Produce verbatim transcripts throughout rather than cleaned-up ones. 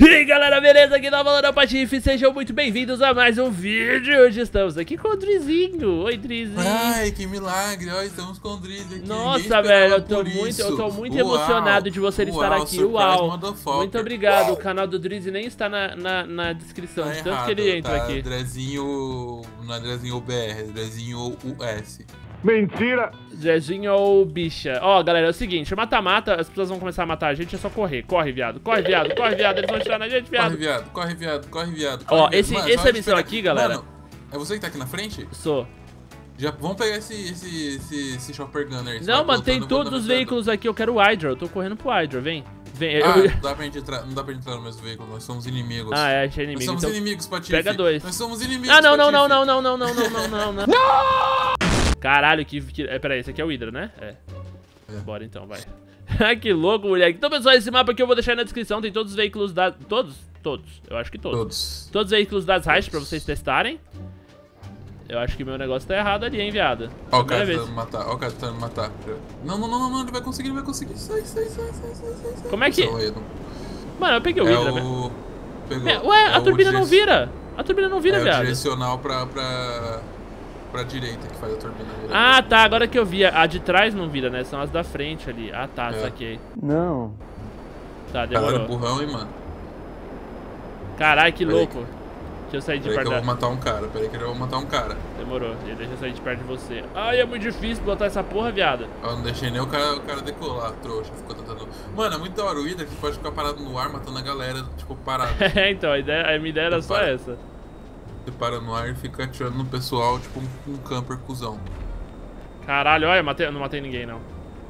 E aí galera, beleza? Aqui tá falando a Patife, sejam muito bem-vindos a mais um vídeo. Hoje estamos aqui com o Drizinho. Oi, Drizinho. Ai, que milagre, ó, estamos com o Driz aqui. Nossa, velho, eu tô muito, eu tô muito Uau. emocionado de você Uau, estar aqui. Uau, muito obrigado. Uau. O canal do Driz nem está na, na, na descrição, tá de tanto errado, que ele entra tá aqui. Drezinho, não é Drezinho U B R, é Drezinho U S. Mentira! Drezinho ou bicha. Ó, galera, é o seguinte, mata-mata, as pessoas vão começar a matar a gente, é só correr. Corre, viado. Corre, viado. Corre, viado. Eles vão atirar na gente, viado. Corre, viado. Corre, viado. Corre, viado. Corre, Ó, viado. esse, Mano, essa missão aqui, galera... Mano, é você que tá aqui na frente? Sou. Já, vamos pegar esse, esse, esse, esse Chopper Gunner. Não, mano, tem todos os veículos aqui. Eu quero o Hydra. Eu tô correndo pro Hydra, vem. Vem. Ah, eu... não, dá pra gente entrar, não dá pra gente entrar no mesmo veículo, nós somos inimigos. Ah, é, a gente é inimigo. Nós somos então... inimigos, Patife. Pega dois. Nós somos inimigos, Ah, não, não, Patife. não, não, não, não, não, não, não, não, não. Caralho, que... que... É, peraí, esse aqui é o Hydra, né? É. é. Bora então, vai. Que louco, moleque. Então, pessoal, esse mapa aqui eu vou deixar aí na descrição. Tem todos os veículos da... Todos? Todos. Eu acho que todos. Todos. Todos os veículos das Heist pra vocês testarem. Eu acho que meu negócio tá errado ali, hein, viado. Ó o cara tentando matar, ó o cara tentando matar. Não, não, não, não, não, ele vai conseguir, ele vai conseguir. Sai, sai, sai, sai, sai, sai. Como é que... Mano, eu peguei o é Hydra, o... velho. Pegou. É, ué, é a turbina direc... não vira. A turbina não vira, é viado. É o direcional pra, pra... pra direita que faz a turbina virar. Ah, tá, agora que eu vi. A de trás não vira, né? São as da frente ali. Ah, tá, é. Saquei. Não. Tá, demorou. Caralho, burrão, hein, mano. Caralho, que Pera louco. Aí. Deixa eu sair de perto. perto. Peraí que eu vou matar um cara, peraí que eu vou matar um cara. Demorou, deixa eu sair de perto de você. Ai, é muito difícil botar essa porra, viada. Eu não deixei nem o cara, o cara decolar, trouxa. Ficou tentando... Mano, é muito da hora o Hydra que pode ficar parado no ar, matando a galera, tipo, parado. É, então, a, ideia, a minha ideia era só para. essa. Você para no ar e fica atirando no pessoal, tipo um, um camper cuzão. Caralho, olha, eu, matei, eu não matei ninguém, não.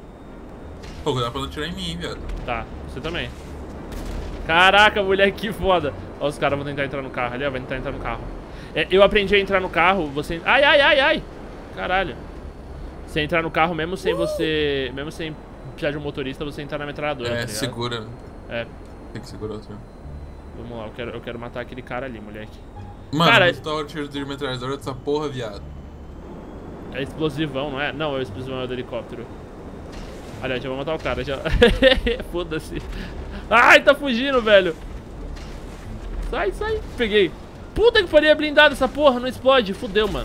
Pô, dá pra não atirar em mim, viado. Tá, você também. Caraca, mulher, que foda. Ó, os caras vão tentar entrar no carro ali, ó, vai tentar entrar no carro. É, eu aprendi a entrar no carro, você... Ai, ai, ai, ai. Caralho. Você entrar no carro mesmo sem uh! você... Mesmo sem precisar de um motorista, você entrar na metralhadora, É, tá segura. É. Tem que segurar o tiro. Vamos lá, eu quero, eu quero matar aquele cara ali, moleque. Mano, cara, muito da hora o tiro de metralhadora dessa porra, viado. É explosivão, não é? Não, é o explosivão é do helicóptero. Aliás, já vou matar o cara, já. Foda-se. Ai, tá fugindo, velho. Sai, sai. Peguei. Puta que pariu, é blindado essa porra, não explode. Fudeu, mano.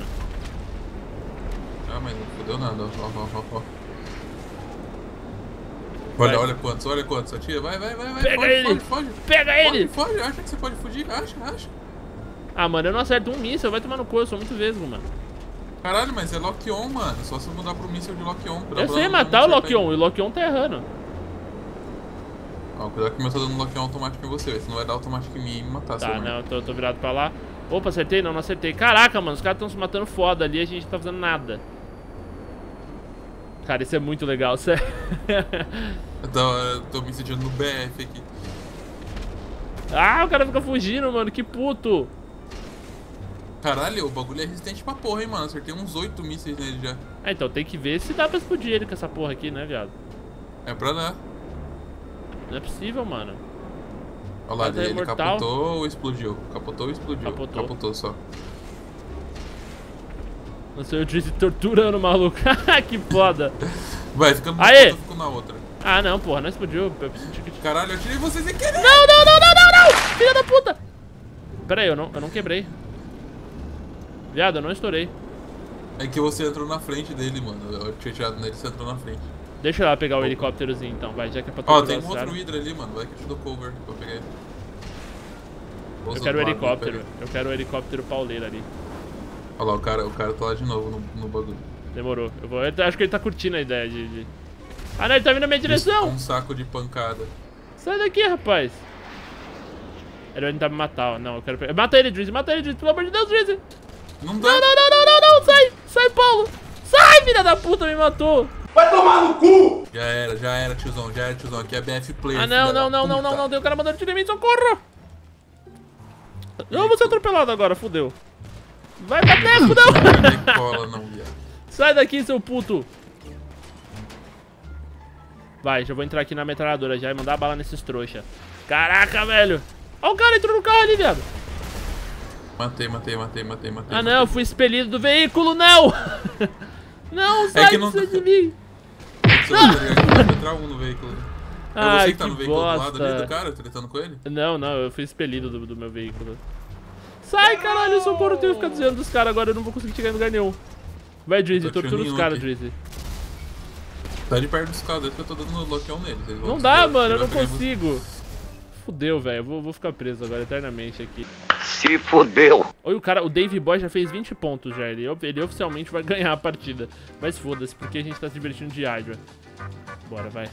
Ah, mas não fudeu nada, ó, ó, ó, ó. Olha, vai. olha quantos, olha quantos. Atira, vai, vai, vai, vai. Pega foge, ele. Foge, foge. Pega foge, ele. Foge, foge, acha que você pode fugir? Acha, acha. Ah, mano, eu não acerto um míssil, vai tomar no cu, eu sou muito vesgo, mano. Caralho, mas é lock-on, mano. Só se mudar pro míssil de lock-on. Eu sei matar o lock-on, e o lock-on tá errando. Ó, cuidado que o meu tá dando lock-on automático em você, senão vai dar automático em mim e me matar. Tá, não, eu tô, eu tô virado pra lá. Opa, acertei? Não, não acertei. Caraca, mano, os caras tão se matando foda ali e a gente não tá fazendo nada. Cara, isso é muito legal, sério. Eu tô, eu tô me sentindo no B F aqui. Ah, o cara fica fugindo, mano, que puto. Caralho, o bagulho é resistente pra porra, hein, mano. Acertei uns oito mísseis nele já. Ah, então tem que ver se dá pra explodir ele com essa porra aqui, né, viado? É pra dar. Não é possível, mano. Olha lá, ele, ele capotou ou explodiu? Capotou ou explodiu? Capotou. Capotou só. Nossa, eu disse torturando o maluco. Que foda. Vai, fica numa Aê! ponta, eu fico na outra. Ah, não, porra, não explodiu. Eu que... Caralho, eu tirei vocês sem querer! Não, não, não, não, não, não! Filha da puta! Pera aí, eu não, eu não quebrei. Viado, eu não estourei. É que você entrou na frente dele, mano. Eu tinha tirado nele, você entrou na frente. Deixa eu lá pegar o helicópterozinho então, vai, já que é pra Ó, oh, tem um outro Hydra ali, mano. Vai que eu te dou cover pra pegar ele. Eu quero o helicóptero. Eu quero o helicóptero pauleiro ali. Olha lá, o cara, o cara tá lá de novo no, no bagulho. Demorou. Eu vou, eu acho que ele tá curtindo a ideia de, de... Ah, não, ele tá vindo na minha direção! Um saco de pancada. Sai daqui, rapaz. Ele vai tentar me matar, ó. Não, eu quero pegar. Mata ele, Drizzy, mata ele, Drizzy, pelo amor de Deus, Drizzy! Não dá! Não, não, não, não, não, não, sai! Sai, Paulo! Sai, filha da puta, me matou! Vai tomar no cu! Já era, já era, tiozão, já era, tiozão. Aqui é B F Player. Ah, não, não, não, não, não, não, tem um cara mandando tiro em mim, socorro! Eu vou ser atropelado agora, fudeu. Vai bater, fudeu! Cola, não, viado. Sai daqui, seu puto! Vai, já vou entrar aqui na metralhadora já e mandar bala nesses trouxa. Caraca, velho! Ó, o cara entrou no carro ali, viado! Matei, matei, matei, matei, matei. Ah, não, eu fui expelido do veículo, não! Não, sai é que não... de mim! Não! Entrar um no veículo. Ai, você que tá que no veículo do lado ali bosta. do cara, tretando com ele? Não, não, eu fui expelido do, do meu veículo. Sai, caralho, socorro, eu tenho que ficar desviando dos caras agora, eu não vou conseguir chegar em lugar nenhum. Vai, Drizzy, tortura os caras, Drizzy. Tá de perto dos caras, que eu tô dando lockdown neles. Eles vão Não dá, desviar, mano, eu não tirar a consigo. Fudeu, velho, eu vou, vou ficar preso agora eternamente aqui. Se fudeu. Olha o cara, o Dave Boy já fez vinte pontos já, ele, ele oficialmente vai ganhar a partida. Mas foda-se, porque a gente tá se divertindo de Hydra. Bora, vai.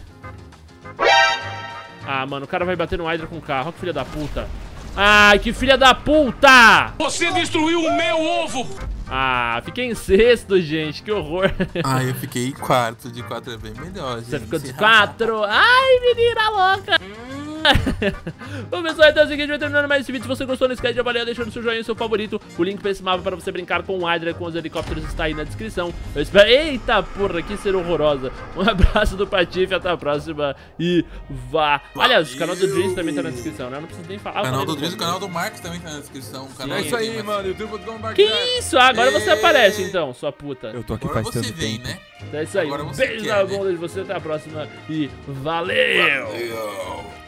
Ah, mano, o cara vai bater no Hydra com o carro, olha que filha da puta. Ai, que filha da puta! Você destruiu o meu ovo! Ah, fiquei em sexto, gente, que horror. Ah, eu fiquei em quarto, de quatro é bem melhor, gente. Você ficou de quatro? Ai, menina louca! Bom, pessoal, então é o seguinte, vai terminando mais esse vídeo. Se você gostou, não esquece de avaliar, deixando seu joinha e seu favorito. O link pra esse mapa para você brincar com o Hydra, com os helicópteros, está aí na descrição. Eu espero... Eita porra, que ser horrorosa. Um abraço do Patife, até a próxima e vá. Aliás, o canal do Drizzy também tá na descrição, né? Eu não preciso nem falar. O canal do Drizzy, o canal do Marcos também tá na descrição. O canal É isso aí, mas... mano. YouTube ponto com barra Que isso? Ah, agora você Ei. aparece então, sua puta. Eu tô aqui Agora faz você tanto vem, tempo. né? Então é isso aí. Agora Um você beijo quer, na né? bunda de você, até a próxima e valeu! Valeu.